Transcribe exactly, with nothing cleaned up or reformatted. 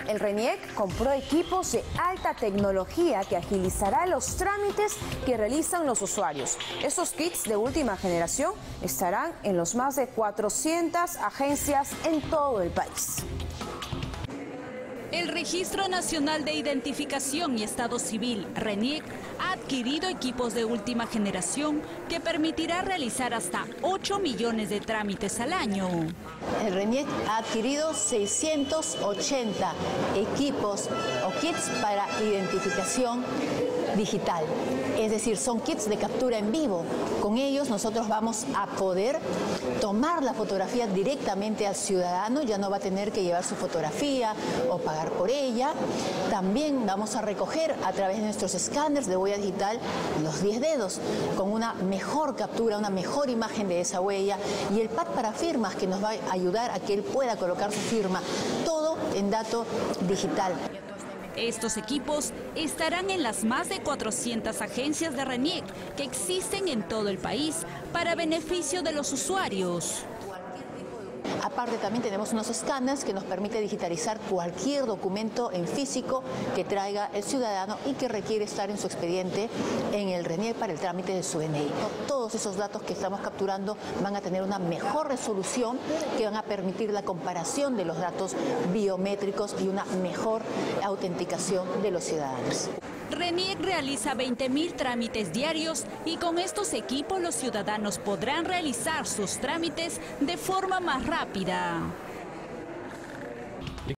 El RENIEC compró equipos de alta tecnología que agilizará los trámites que realizan los usuarios. Estos kits de última generación estarán en los más de cuatrocientas agencias en todo el país. El Registro Nacional de Identificación y Estado Civil, RENIEC, ha adquirido equipos de última generación que permitirá realizar hasta ocho millones de trámites al año. El RENIEC ha adquirido seiscientos ochenta equipos o kits para identificación digital. Es decir, son kits de captura en vivo. Con ellos nosotros vamos a poder tomar la fotografía directamente al ciudadano, ya no va a tener que llevar su fotografía o pagar por ella. También vamos a recoger a través de nuestros escáneres de huella digital los diez dedos, con una mejor captura, una mejor imagen de esa huella, y el pad para firmas que nos va a ayudar a que él pueda colocar su firma, todo en dato digital. Estos equipos estarán en las más de cuatrocientas agencias de RENIEC que existen en todo el país para beneficio de los usuarios. Aparte también tenemos unos escáneres que nos permite digitalizar cualquier documento en físico que traiga el ciudadano y que requiere estar en su expediente en el RENIEC para el trámite de su D N I. Todos esos datos que estamos capturando van a tener una mejor resolución que van a permitir la comparación de los datos biométricos y una mejor autenticación de los ciudadanos. RENIEC realiza veinte mil trámites diarios y con estos equipos los ciudadanos podrán realizar sus trámites de forma más rápida.